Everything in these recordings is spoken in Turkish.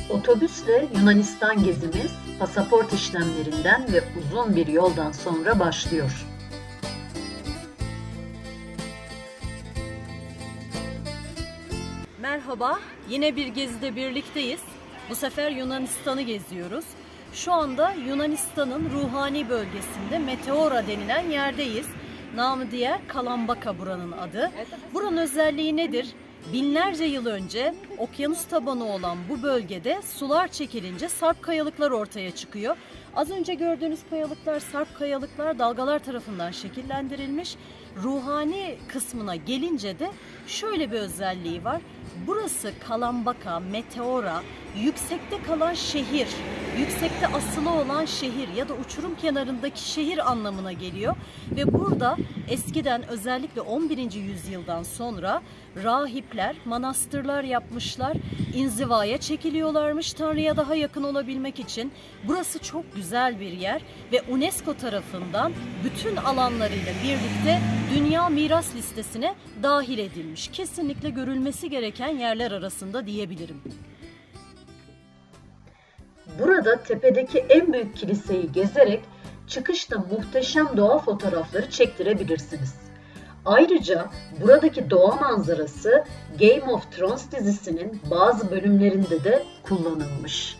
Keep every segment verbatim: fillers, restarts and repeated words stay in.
Otobüsle Yunanistan gezimiz pasaport işlemlerinden ve uzun bir yoldan sonra başlıyor. Merhaba, yine bir gezide birlikteyiz. Bu sefer Yunanistan'ı geziyoruz. Şu anda Yunanistan'ın ruhani bölgesinde Meteora denilen yerdeyiz. Namı diğer Kalambaka buranın adı. Buranın özelliği nedir? Binlerce yıl önce okyanus tabanı olan bu bölgede sular çekilince sarp kayalıklar ortaya çıkıyor. Az önce gördüğünüz kayalıklar, sarp kayalıklar dalgalar tarafından şekillendirilmiş. Ruhani kısmına gelince de şöyle bir özelliği var. Burası Kalambaka, Meteora, yüksekte kalan şehir, yüksekte asılı olan şehir ya da uçurum kenarındaki şehir anlamına geliyor. Ve burada eskiden özellikle on birinci yüzyıldan sonra rahipler manastırlar yapmışlar, inzivaya çekiliyorlarmış Tanrı'ya daha yakın olabilmek için. Burası çok güzel bir yer ve UNESCO tarafından bütün alanlarıyla birlikte Dünya Miras Listesi'ne dahil edilmiş. Kesinlikle görülmesi gereken yerler arasında diyebilirim. Burada tepedeki en büyük kiliseyi gezerek çıkışta muhteşem doğa fotoğrafları çektirebilirsiniz. Ayrıca buradaki doğa manzarası Game of Thrones dizisinin bazı bölümlerinde de kullanılmış.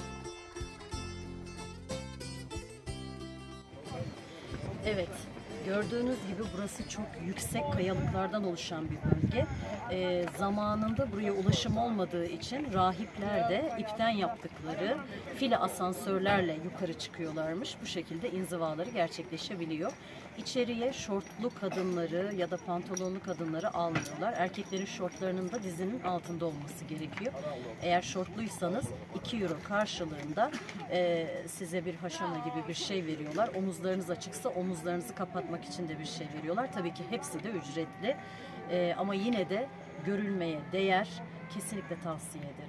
Evet, gördüğünüz gibi burası çok yüksek kayalıklardan oluşan bir bölge. E, zamanında buraya ulaşım olmadığı için rahipler de ipten yaptıkları file asansörlerle yukarı çıkıyorlarmış. Bu şekilde inzivaları gerçekleşebiliyor. İçeriye şortlu kadınları ya da pantolonlu kadınları almıyorlar. Erkeklerin şortlarının da dizinin altında olması gerekiyor. Eğer şortluysanız iki euro karşılığında e, size bir haşana gibi bir şey veriyorlar. Omuzlarınız açıksa omuzlarınızı kapatmak için de bir şey veriyorlar. Tabii ki hepsi de ücretli. E, ama yine de görülmeye değer. Kesinlikle tavsiye ederim.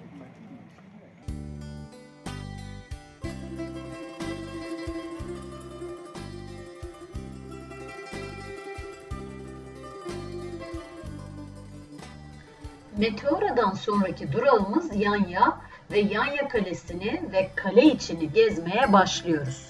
Meteora'dan sonraki durağımız Yanya ve Yanya Kalesi'ni ve kale içini gezmeye başlıyoruz.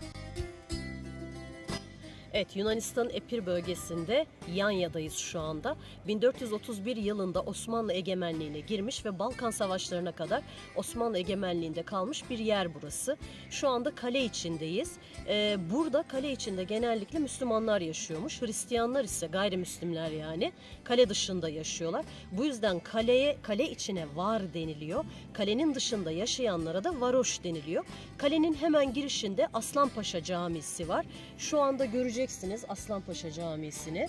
Evet, Yunanistan Epir bölgesinde Yanya'dayız şu anda. bin dört yüz otuz bir yılında Osmanlı egemenliğine girmiş ve Balkan Savaşları'na kadar Osmanlı egemenliğinde kalmış bir yer burası. Şu anda kale içindeyiz. Ee, burada kale içinde genellikle Müslümanlar yaşıyormuş. Hristiyanlar ise gayrimüslimler yani kale dışında yaşıyorlar. Bu yüzden kaleye, kale içine var deniliyor. Kalenin dışında yaşayanlara da varoş deniliyor. Kalenin hemen girişinde Aslanpaşa Camisi var. Şu anda göreceğiniz Aslanpaşa Camisi'ni.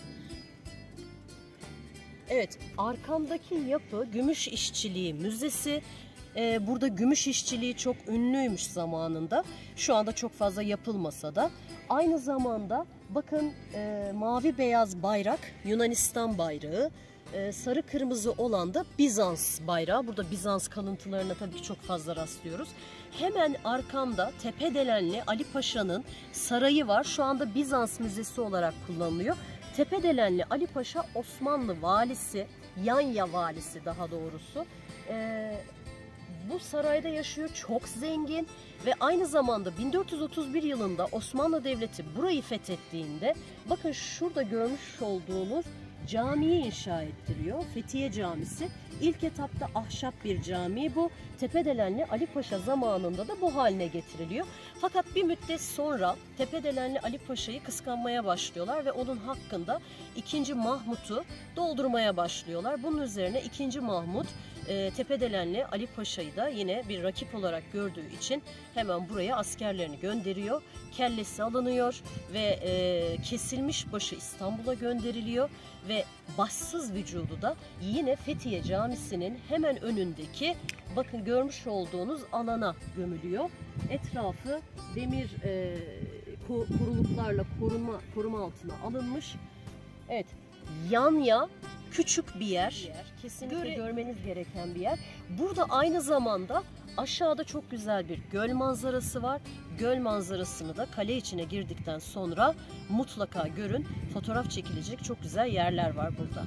Evet, arkamdaki yapı Gümüş İşçiliği Müzesi. Ee, burada gümüş işçiliği çok ünlüymüş zamanında. Şu anda çok fazla yapılmasa da. Aynı zamanda bakın e, mavi beyaz bayrak Yunanistan bayrağı. Ee, sarı kırmızı olan da Bizans bayrağı. Burada Bizans kalıntılarına tabii ki çok fazla rastlıyoruz. Hemen arkamda Tepedelenli Ali Paşa'nın sarayı var. Şu anda Bizans Müzesi olarak kullanılıyor. Tepedelenli Ali Paşa Osmanlı valisi, Yanya valisi daha doğrusu. Ee, bu sarayda yaşıyor, çok zengin ve aynı zamanda bin dört yüz otuz bir yılında Osmanlı Devleti burayı fethettiğinde bakın şurada görmüş olduğunuz camiyi inşa ettiriyor. Fethiye Camisi. İlk etapta ahşap bir cami bu. Tepedelenli Ali Paşa zamanında da bu haline getiriliyor. Fakat bir müddet sonra Tepedelenli Ali Paşa'yı kıskanmaya başlıyorlar ve onun hakkında ikinci Mahmut'u doldurmaya başlıyorlar. Bunun üzerine ikinci Mahmut e, Tepedelenli Ali Paşa'yı da yine bir rakip olarak gördüğü için hemen buraya askerlerini gönderiyor. Kellesi alınıyor ve e, kesilmiş başı İstanbul'a gönderiliyor ve başsız vücudu da yine Fethiye Camisi'nin hemen önündeki bakın görmüş olduğunuz alana gömülüyor. Etrafı demir e, koruluklarla koruma, koruma altına alınmış. Evet, Yanya küçük bir yer. Kesinlikle Göre... görmeniz gereken bir yer. Burada aynı zamanda aşağıda çok güzel bir göl manzarası var. Göl manzarasını da kale içine girdikten sonra mutlaka görün. Fotoğraf çekilecek çok güzel yerler var burada.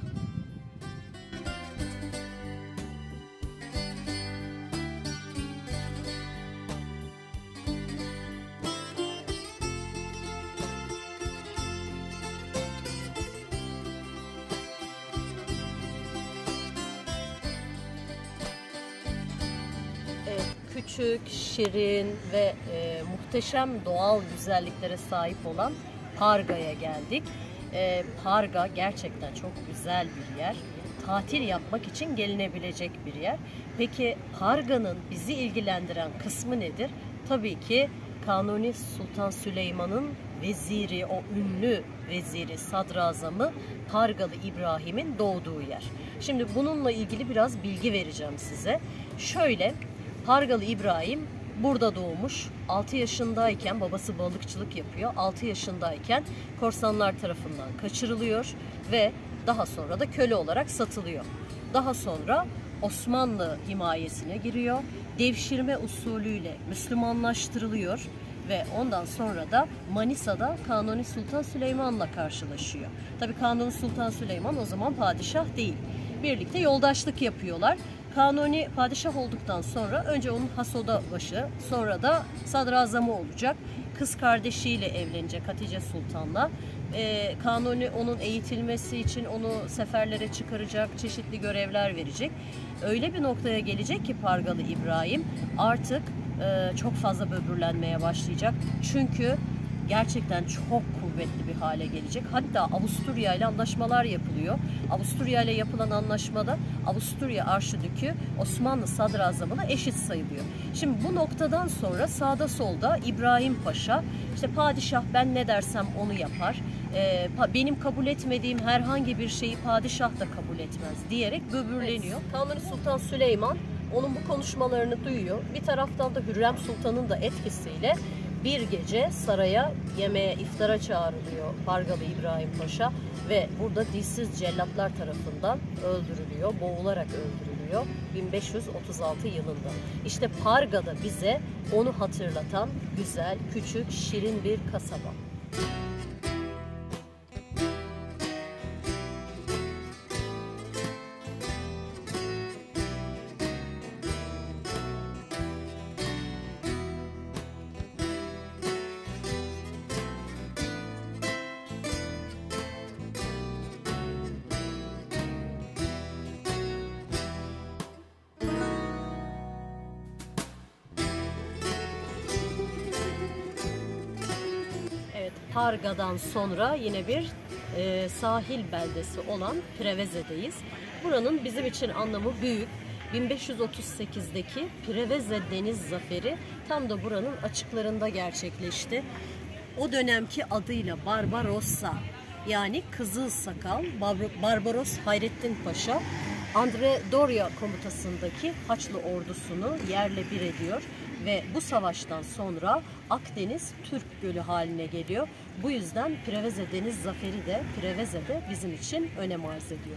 küçük, şirin ve e, muhteşem doğal güzelliklere sahip olan Parga'ya geldik. E, Parga gerçekten çok güzel bir yer. Tatil yapmak için gelinebilecek bir yer. Peki Parga'nın bizi ilgilendiren kısmı nedir? Tabii ki Kanuni Sultan Süleyman'ın veziri, o ünlü veziri, sadrazamı Pargalı İbrahim'in doğduğu yer. Şimdi bununla ilgili biraz bilgi vereceğim size. Şöyle, Pargalı İbrahim burada doğmuş. altı yaşındayken babası balıkçılık yapıyor. altı yaşındayken korsanlar tarafından kaçırılıyor ve daha sonra da köle olarak satılıyor. Daha sonra Osmanlı himayesine giriyor. Devşirme usulüyle Müslümanlaştırılıyor ve ondan sonra da Manisa'da Kanuni Sultan Süleyman'la karşılaşıyor. Tabii Kanuni Sultan Süleyman o zaman padişah değil. Birlikte yoldaşlık yapıyorlar. Kanuni padişah olduktan sonra önce onun hasodabaşı, sonra da sadrazamı olacak. Kız kardeşiyle evlenecek Hatice Sultan'la. Ee, Kanuni onun eğitilmesi için onu seferlere çıkaracak, çeşitli görevler verecek. Öyle bir noktaya gelecek ki Pargalı İbrahim artık e, çok fazla böbürlenmeye başlayacak. Çünkü gerçekten çok kuvvetli bir hale gelecek. Hatta Avusturya ile anlaşmalar yapılıyor. Avusturya ile yapılan anlaşmada Avusturya Arşidükü Osmanlı sadrazamına eşit sayılıyor. Şimdi bu noktadan sonra sağda solda İbrahim Paşa, işte padişah ben ne dersem onu yapar. Ee, benim kabul etmediğim herhangi bir şeyi padişah da kabul etmez diyerek böbürleniyor. Evet. Kanuni Sultan Süleyman onun bu konuşmalarını duyuyor. Bir taraftan da Hürrem Sultan'ın da etkisiyle bir gece saraya yemeğe, iftara çağrılıyor Pargalı İbrahim Paşa ve burada dilsiz cellatlar tarafından öldürülüyor, boğularak öldürülüyor bin beş yüz otuz altı yılında. İşte Parga'da bize onu hatırlatan güzel, küçük, şirin bir kasaba. Parga'dan sonra yine bir e, sahil beldesi olan Preveze'deyiz. Buranın bizim için anlamı büyük. bin beş yüz otuz sekizdeki Preveze Deniz Zaferi tam da buranın açıklarında gerçekleşti. O dönemki adıyla Barbarossa, yani Kızıl Sakal, Barbaros Hayrettin Paşa, Andre Doria komutasındaki Haçlı ordusunu yerle bir ediyor ve bu savaştan sonra Akdeniz Türk Gölü haline geliyor. Bu yüzden Preveze Deniz Zaferi de Preveze'de bizim için önem arz ediyor.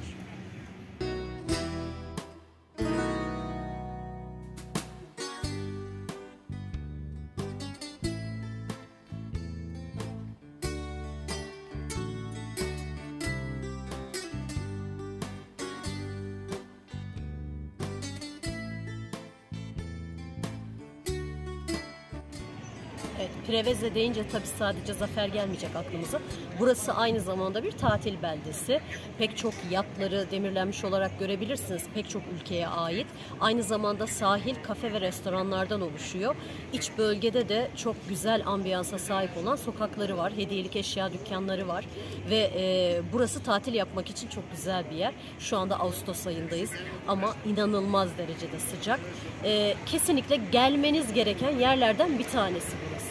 Evet, Preveze deyince tabii sadece zafer gelmeyecek aklımıza. Burası aynı zamanda bir tatil beldesi. Pek çok yatları demirlenmiş olarak görebilirsiniz. Pek çok ülkeye ait. Aynı zamanda sahil, kafe ve restoranlardan oluşuyor. İç bölgede de çok güzel ambiyansa sahip olan sokakları var. Hediyelik eşya dükkanları var. Ve e, burası tatil yapmak için çok güzel bir yer. Şu anda Ağustos ayındayız ama inanılmaz derecede sıcak. E, kesinlikle gelmeniz gereken yerlerden bir tanesi burası.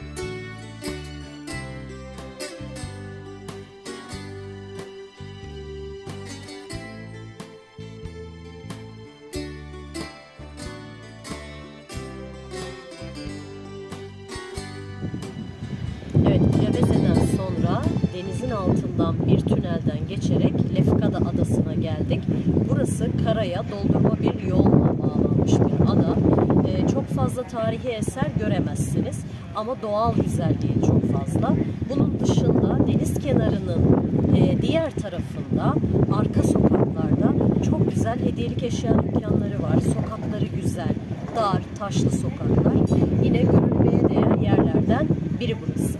Evet, Preveze'den sonra denizin altından bir tünelden geçerek Lefkada Adası'na geldik. Burası karaya doldurma bir yolla bağlanmış bir ada. Ee, çok fazla tarihi eser göremezsiniz ama doğal güzelliği çok fazla. Bunun dışında deniz kenarının e, diğer tarafında, arka sokaklarda çok güzel hediyelik eşya dükkanları var. Sokakları güzel, dar, taşlı sokaklar. Yine görülmeye değer yerlerden biri burası.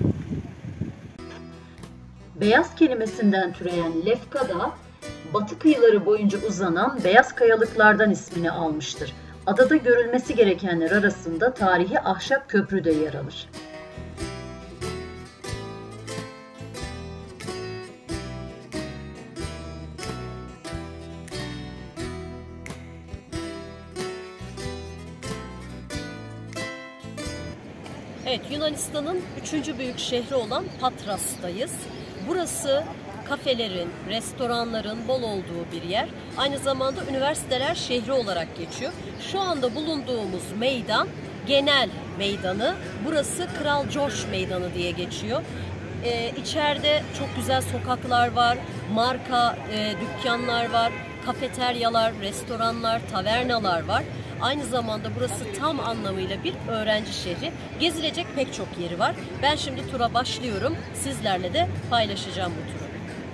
Beyaz kelimesinden türeyen Lefkada, batı kıyıları boyunca uzanan beyaz kayalıklardan ismini almıştır. Adada görülmesi gerekenler arasında tarihi ahşap köprü de yer alır. Evet, Yunanistan'ın üçüncü büyük şehri olan Patras'tayız. Burası kafelerin, restoranların bol olduğu bir yer. Aynı zamanda üniversiteler şehri olarak geçiyor. Şu anda bulunduğumuz meydan genel meydanı. Burası Kral George Meydanı diye geçiyor. Ee, içeride çok güzel sokaklar var, marka e, dükkanlar var, kafeteryalar, restoranlar, tavernalar var. Aynı zamanda burası tam anlamıyla bir öğrenci şehri. Gezilecek pek çok yeri var. Ben şimdi tura başlıyorum. Sizlerle de paylaşacağım bu turu.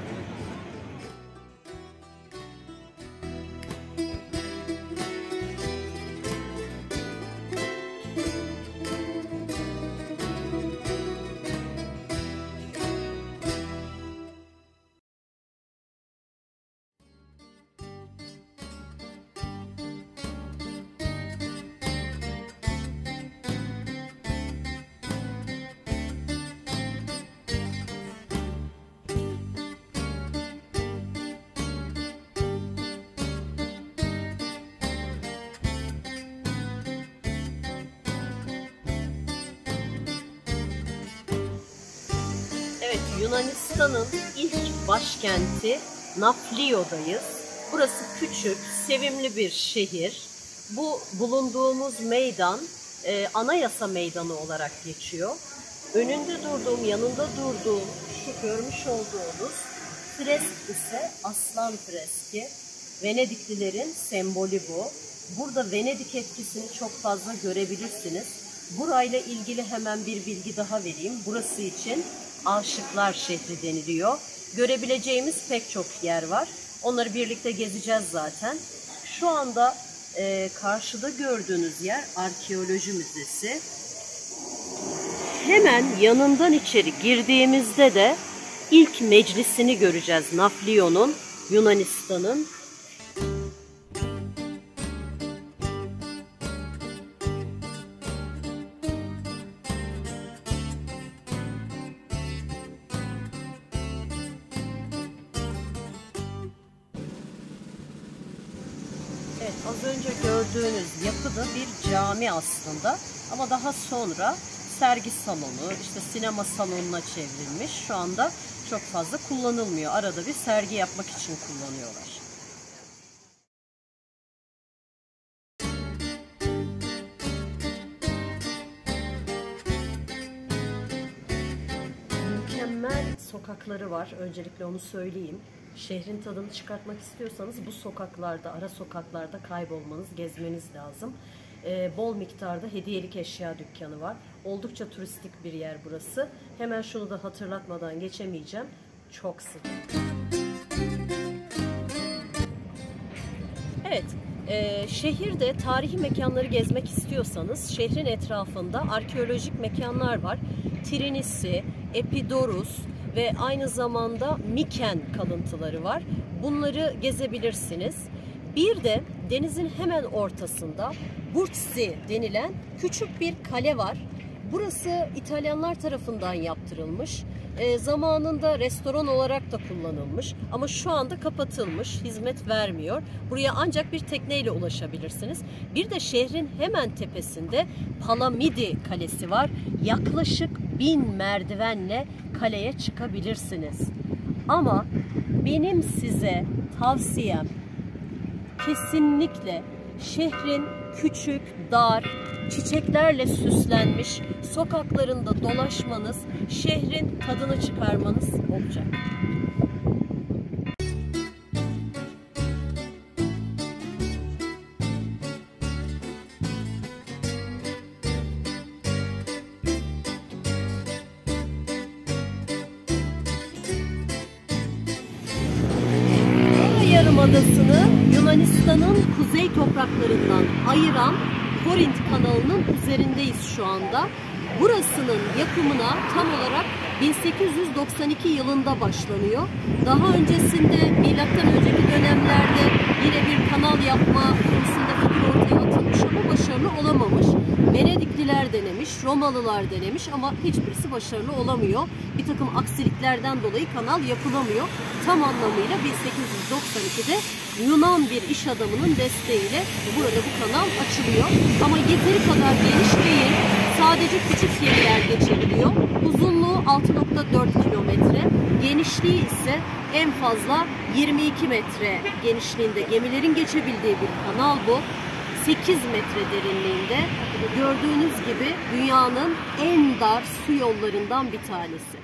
Evet, Yunanistan'ın ilk başkenti Nafplio'dayız. Burası küçük, sevimli bir şehir. Bu bulunduğumuz meydan e, Anayasa Meydanı olarak geçiyor. Önünde durduğum, yanında durduğum, şu görmüş olduğunuz fresk ise aslan freski. Venediklilerin sembolü bu. Burada Venedik etkisini çok fazla görebilirsiniz. Burayla ilgili hemen bir bilgi daha vereyim. Burası için Aşıklar Şehri deniliyor. Görebileceğimiz pek çok yer var. Onları birlikte gezeceğiz zaten. Şu anda e, karşıda gördüğünüz yer Arkeoloji Müzesi. Hemen yanından içeri girdiğimizde de ilk meclisini göreceğiz. Nafplio'nun, Yunanistan'ın. Evet, az önce gördüğünüz yapı da bir cami aslında ama daha sonra sergi salonu, işte sinema salonuna çevrilmiş. Şu anda çok fazla kullanılmıyor. Arada bir sergi yapmak için kullanıyorlar. Mükemmel sokakları var. Öncelikle onu söyleyeyim. Şehrin tadını çıkartmak istiyorsanız bu sokaklarda, ara sokaklarda kaybolmanız, gezmeniz lazım. Ee, bol miktarda hediyelik eşya dükkanı var. Oldukça turistik bir yer burası. Hemen şunu da hatırlatmadan geçemeyeceğim. Çok sıcak. Evet, e, şehirde tarihi mekanları gezmek istiyorsanız şehrin etrafında arkeolojik mekanlar var. Trinisi, Epidorus ve aynı zamanda Miken kalıntıları var. Bunları gezebilirsiniz. Bir de denizin hemen ortasında Burzi denilen küçük bir kale var. Burası İtalyanlar tarafından yaptırılmış. E, zamanında restoran olarak da kullanılmış ama şu anda kapatılmış, hizmet vermiyor. Buraya ancak bir tekneyle ulaşabilirsiniz. Bir de şehrin hemen tepesinde Palamidi Kalesi var. Yaklaşık bin merdivenle kaleye çıkabilirsiniz. Ama benim size tavsiyem kesinlikle şehrin küçük, dar, çiçeklerle süslenmiş sokaklarında dolaşmanız, şehrin tadını çıkarmanız olacak. Yarımadasını Yunanistan'ın kuzey topraklarından ayıran Korint kanalının üzerindeyiz şu anda. Burasının yapımına tam olarak bin sekiz yüz doksan iki yılında başlanıyor. Daha öncesinde milattan önceki dönemlerde yine bir kanal yapma konusunda fikir ortaya atılmış. denemiş ama başarılı olamamış. Venedikliler denemiş, Romalılar denemiş ama hiçbirisi başarılı olamıyor. Bir takım aksiliklerden dolayı kanal yapılamıyor. Tam anlamıyla bin sekiz yüz doksan ikide Yunan bir iş adamının desteğiyle burada bu kanal açılıyor. Ama yeteri kadar geniş değil. Sadece küçük gemiler geçebiliyor. Uzunluğu altı nokta dört kilometre. Genişliği ise en fazla yirmi iki metre genişliğinde gemilerin geçebildiği bir kanal bu. sekiz metre derinliğinde. Gördüğünüz gibi dünyanın en dar su yollarından bir tanesi.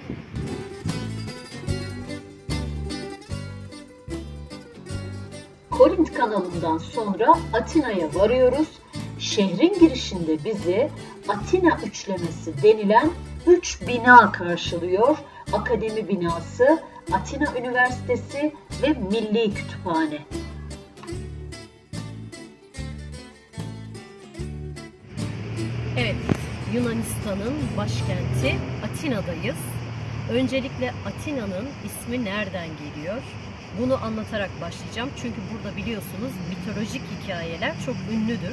Korint kanalından sonra Atina'ya varıyoruz. Şehrin girişinde bizi Atina üçlemesi denilen üç bina karşılıyor. Akademi binası, Atina Üniversitesi ve Milli Kütüphane. Evet, Yunanistan'ın başkenti Atina'dayız. Öncelikle Atina'nın ismi nereden geliyor? Bunu anlatarak başlayacağım. Çünkü burada biliyorsunuz mitolojik hikayeler çok ünlüdür.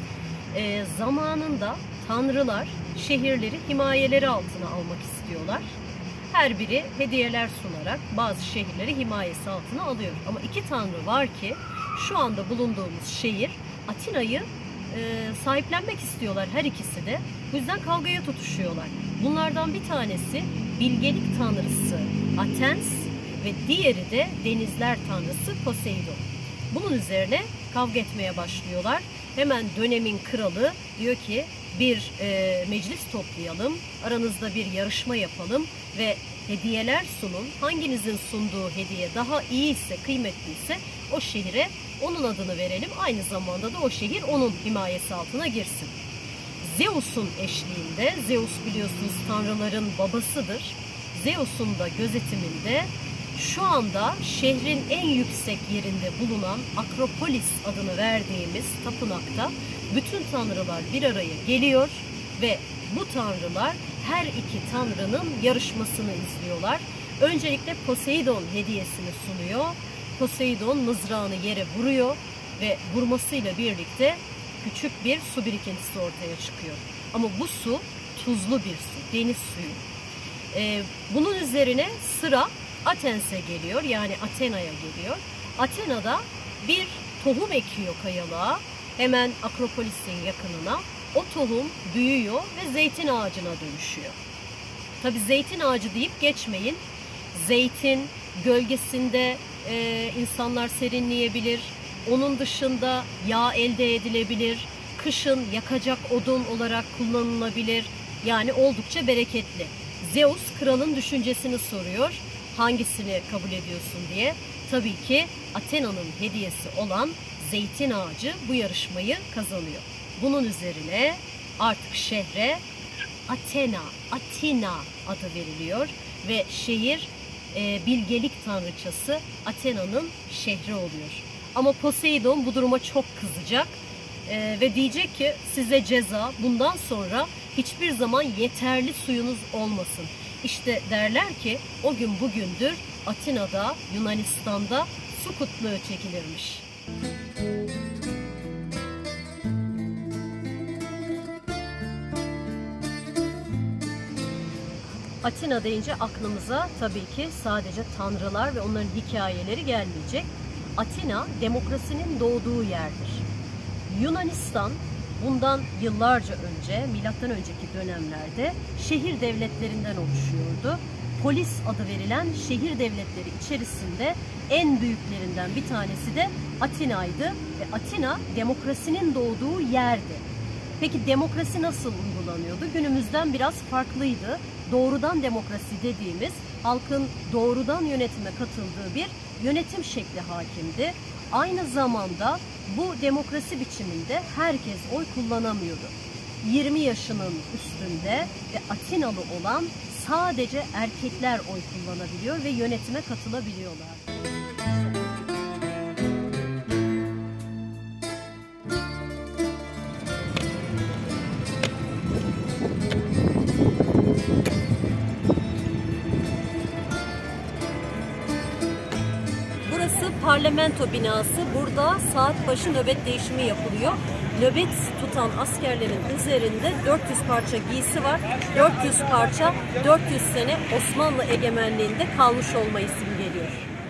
E, zamanında tanrılar şehirleri himayeleri altına almak istiyorlar. Her biri hediyeler sunarak bazı şehirleri himayesi altına alıyor. Ama iki tanrı var ki şu anda bulunduğumuz şehir Atina'yı e, sahiplenmek istiyorlar her ikisi de. Bu yüzden kavgaya tutuşuyorlar. Bunlardan bir tanesi bilgelik tanrısı Athens ve diğeri de denizler tanrısı Poseidon. Bunun üzerine kavga etmeye başlıyorlar. Hemen dönemin kralı diyor ki bir e, meclis toplayalım, aranızda bir yarışma yapalım ve hediyeler sunun. Hanginizin sunduğu hediye daha iyiyse, kıymetliyse o şehire onun adını verelim. Aynı zamanda da o şehir onun himayesi altına girsin. Zeus'un eşliğinde, Zeus biliyorsunuz tanrıların babasıdır. Zeus'un da gözetiminde şu anda şehrin en yüksek yerinde bulunan Akropolis adını verdiğimiz tapınakta bütün tanrılar bir araya geliyor ve bu tanrılar her iki tanrının yarışmasını izliyorlar. Öncelikle Poseidon hediyesini sunuyor. Poseidon mızrağını yere vuruyor ve vurmasıyla birlikte küçük bir su birikintisi ortaya çıkıyor. Ama bu su tuzlu bir su, deniz suyu. Ee, bunun üzerine sıra Athens'e geliyor, yani Athena'ya geliyor. Athena'da bir tohum ekiyor kayalığa, hemen Akropolis'in yakınına. O tohum büyüyor ve zeytin ağacına dönüşüyor. Tabi zeytin ağacı deyip geçmeyin. Zeytin gölgesinde e, insanlar serinleyebilir. Onun dışında yağ elde edilebilir. Kışın yakacak odun olarak kullanılabilir. Yani oldukça bereketli. Zeus kralın düşüncesini soruyor. Hangisini kabul ediyorsun diye. Tabii ki Athena'nın hediyesi olan zeytin ağacı bu yarışmayı kazanıyor. Bunun üzerine artık şehre Athena, Atina adı veriliyor ve şehir e, bilgelik tanrıçası Athena'nın şehri oluyor. Ama Poseidon bu duruma çok kızacak e, ve diyecek ki size ceza, bundan sonra hiçbir zaman yeterli suyunuz olmasın. İşte derler ki o gün bugündür Atina'da, Yunanistan'da su kıtlığı çekilirmiş. Atina deyince aklımıza tabii ki sadece tanrılar ve onların hikayeleri gelmeyecek. Atina demokrasinin doğduğu yerdir. Yunanistan bundan yıllarca önce, milattan önceki dönemlerde şehir devletlerinden oluşuyordu. Polis adı verilen şehir devletleri içerisinde en büyüklerinden bir tanesi de Atina'ydı ve Atina demokrasinin doğduğu yerdi. Peki demokrasi nasıl uygulanıyordu? Günümüzden biraz farklıydı. Doğrudan demokrasi dediğimiz halkın doğrudan yönetime katıldığı bir yönetim şekli hakimdi. Aynı zamanda bu demokrasi biçiminde herkes oy kullanamıyordu. yirmi yaşının üstünde ve Atinalı olan sadece erkekler oy kullanabiliyor ve yönetime katılabiliyorlar. Burası parlamento binası. Burada saat başı nöbet değişimi yapılıyor. Nöbet tutan askerlerin üzerinde dört yüz parça giysi var. dört yüz parça dört yüz sene Osmanlı egemenliğinde kalmış olmayı simgeliyor.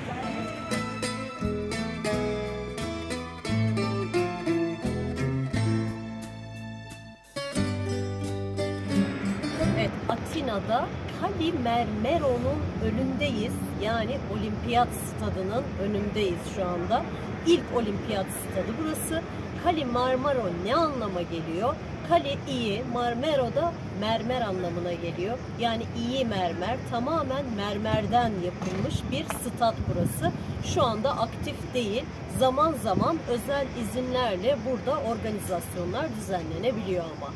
Evet, Atina'da Kalimermero'nun önündeyiz. Yani Olimpiyat Stadı'nın önündeyiz şu anda. İlk Olimpiyat Stadı burası. Kalimermero ne anlama geliyor? Kale iyi, Marmero da mermer anlamına geliyor. Yani iyi mermer, tamamen mermerden yapılmış bir stat burası. Şu anda aktif değil. Zaman zaman özel izinlerle burada organizasyonlar düzenlenebiliyor ama.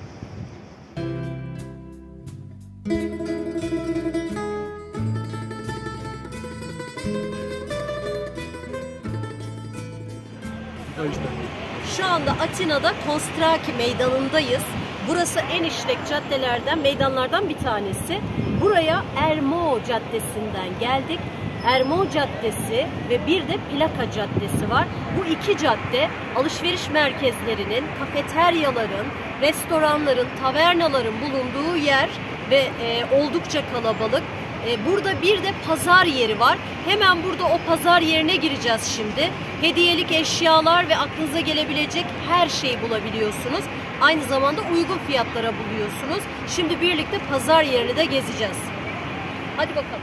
Şu anda Atina'da Konstraki Meydanı'ndayız. Burası en işlek caddelerden, meydanlardan bir tanesi. Buraya Ermo Caddesi'nden geldik. Ermo Caddesi ve bir de Plaka Caddesi var. Bu iki cadde alışveriş merkezlerinin, kafeteryaların, restoranların, tavernaların bulunduğu yer ve e, oldukça kalabalık. Burada bir de pazar yeri var. Hemen burada o pazar yerine gireceğiz şimdi. Hediyelik eşyalar ve aklınıza gelebilecek her şeyi bulabiliyorsunuz. Aynı zamanda uygun fiyatlara buluyorsunuz. Şimdi birlikte pazar yerini de gezeceğiz. Hadi bakalım.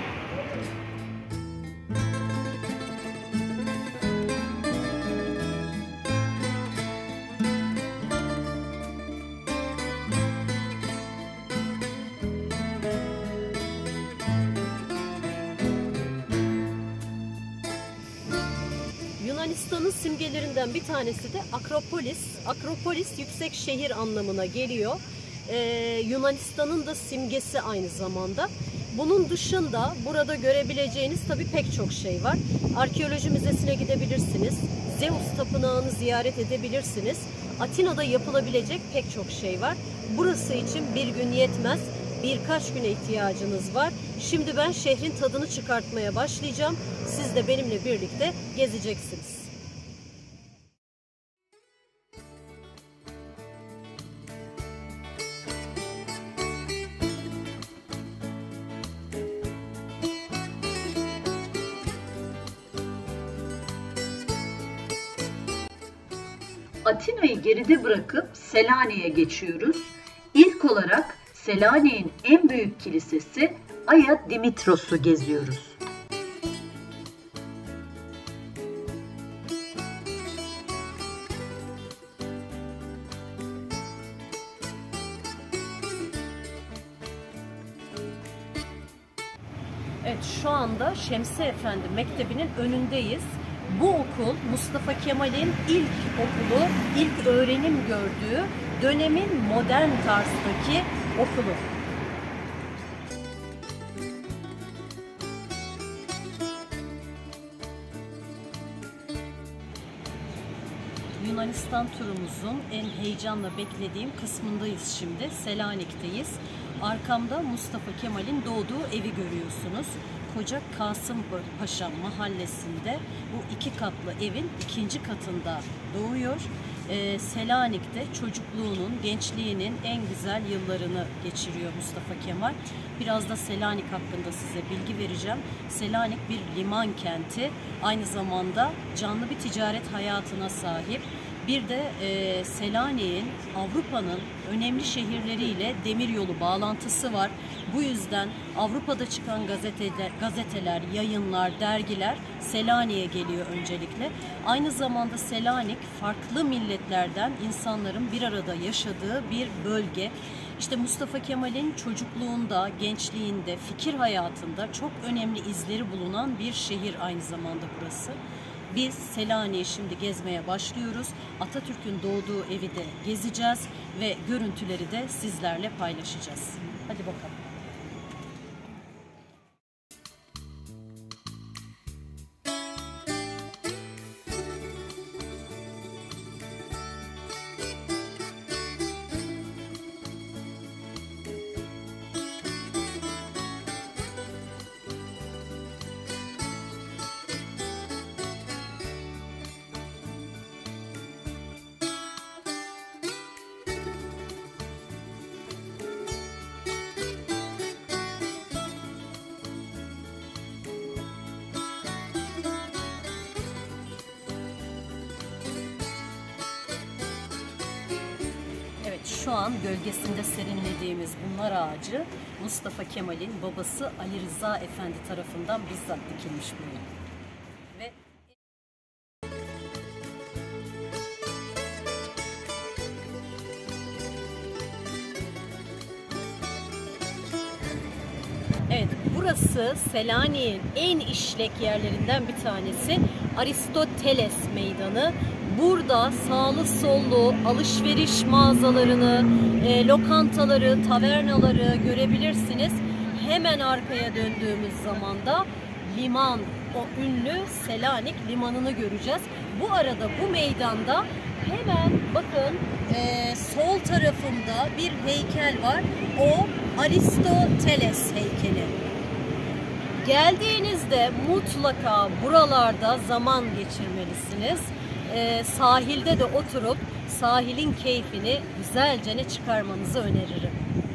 Yunanistan'ın simgelerinden bir tanesi de Akropolis. Akropolis yüksek şehir anlamına geliyor. Ee, Yunanistan'ın da simgesi aynı zamanda. Bunun dışında burada görebileceğiniz tabii pek çok şey var. Arkeoloji müzesine gidebilirsiniz. Zeus tapınağını ziyaret edebilirsiniz. Atina'da yapılabilecek pek çok şey var. Burası için bir gün yetmez. Birkaç güne ihtiyacınız var. Şimdi ben şehrin tadını çıkartmaya başlayacağım. Siz de benimle birlikte gezeceksiniz. Atina'yı geride bırakıp Selanik'e geçiyoruz. İlk olarak Selanik'in en büyük kilisesi Aya Dimitros'u geziyoruz. Evet, şu anda Şemsi Efendi Mektebi'nin önündeyiz. Bu okul Mustafa Kemal'in ilk okulu, ilk öğrenim gördüğü dönemin modern tarzdaki okulu. Yunanistan turumuzun en heyecanla beklediğim kısmındayız şimdi. Selanik'teyiz. Arkamda Mustafa Kemal'in doğduğu evi görüyorsunuz. Koca Kasım Paşa mahallesinde bu iki katlı evin ikinci katında doğuyor. Ee, Selanik'te çocukluğunun, gençliğinin en güzel yıllarını geçiriyor Mustafa Kemal. Biraz da Selanik hakkında size bilgi vereceğim. Selanik bir liman kenti, aynı zamanda canlı bir ticaret hayatına sahip. Bir de e, Selanik'in Avrupa'nın önemli şehirleriyle demiryolu bağlantısı var. Bu yüzden Avrupa'da çıkan gazeteler, gazeteler, yayınlar, dergiler Selanik'e geliyor öncelikle. Aynı zamanda Selanik farklı milletlerden insanların bir arada yaşadığı bir bölge. İşte Mustafa Kemal'in çocukluğunda, gençliğinde, fikir hayatında çok önemli izleri bulunan bir şehir aynı zamanda burası. Biz Selanik'i şimdi gezmeye başlıyoruz. Atatürk'ün doğduğu evi de gezeceğiz ve görüntüleri de sizlerle paylaşacağız. Hadi bakalım. şu an gölgesinde serinlediğimiz bunlar ağacı Mustafa Kemal'in babası Ali Rıza Efendi tarafından bizzat dikilmiş bulunuyor. Ve evet, burası Selanik'in en işlek yerlerinden bir tanesi Aristoteles Meydanı. Burada sağlı sollu alışveriş mağazalarını, e, lokantaları, tavernaları görebilirsiniz. Hemen arkaya döndüğümüz zaman da liman, o ünlü Selanik limanını göreceğiz. Bu arada bu meydanda hemen bakın e, sol tarafımda bir heykel var. O Aristoteles heykeli. Geldiğinizde mutlaka buralarda zaman geçirmelisiniz. Ee, sahilde de oturup sahilin keyfini güzelce ne çıkarmanızı öneririm.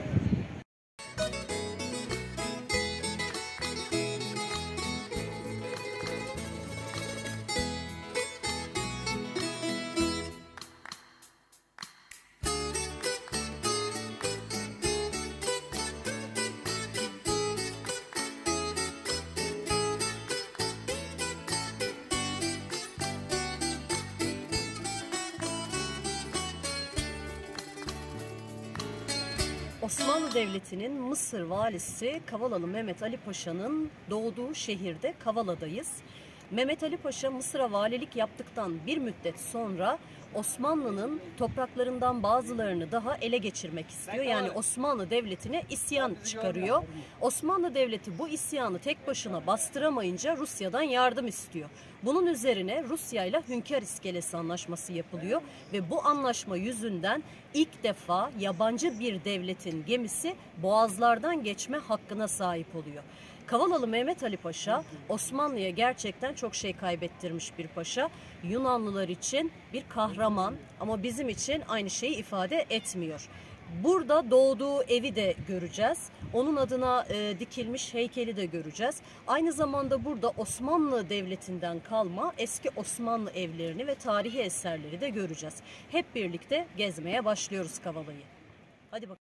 Osmanlı Devleti'nin Mısır valisi Kavalalı Mehmet Ali Paşa'nın doğduğu şehirde Kavala'dayız. Mehmet Ali Paşa Mısır'a valilik yaptıktan bir müddet sonra Osmanlı'nın topraklarından bazılarını daha ele geçirmek istiyor. Yani Osmanlı Devleti'ne isyan çıkarıyor. Osmanlı Devleti bu isyanı tek başına bastıramayınca Rusya'dan yardım istiyor. Bunun üzerine Rusya ile Hünkar İskelesi Anlaşması yapılıyor ve bu anlaşma yüzünden ilk defa yabancı bir devletin gemisi boğazlardan geçme hakkına sahip oluyor. Kavalalı Mehmet Ali Paşa Osmanlı'ya gerçekten çok şey kaybettirmiş bir paşa. Yunanlılar için bir kahraman ama bizim için aynı şeyi ifade etmiyor. Burada doğduğu evi de göreceğiz. Onun adına e, dikilmiş heykeli de göreceğiz. Aynı zamanda burada Osmanlı Devleti'nden kalma eski Osmanlı evlerini ve tarihi eserleri de göreceğiz. Hep birlikte gezmeye başlıyoruz Kavala'yı. Hadi bakalım.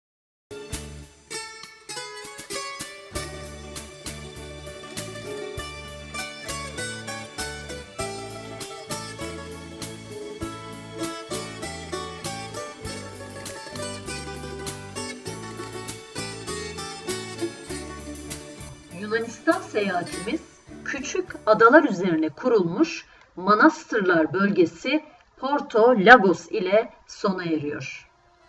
Yunanistan seyahatimiz küçük adalar üzerine kurulmuş manastırlar bölgesi Porto Lagos ile sona eriyor.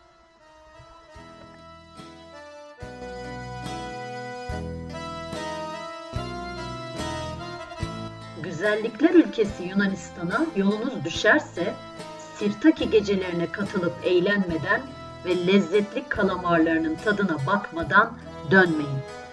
Güzellikler ülkesi Yunanistan'a yolunuz düşerse Sirtaki gecelerine katılıp eğlenmeden ve lezzetli kalamarlarının tadına bakmadan dönmeyin.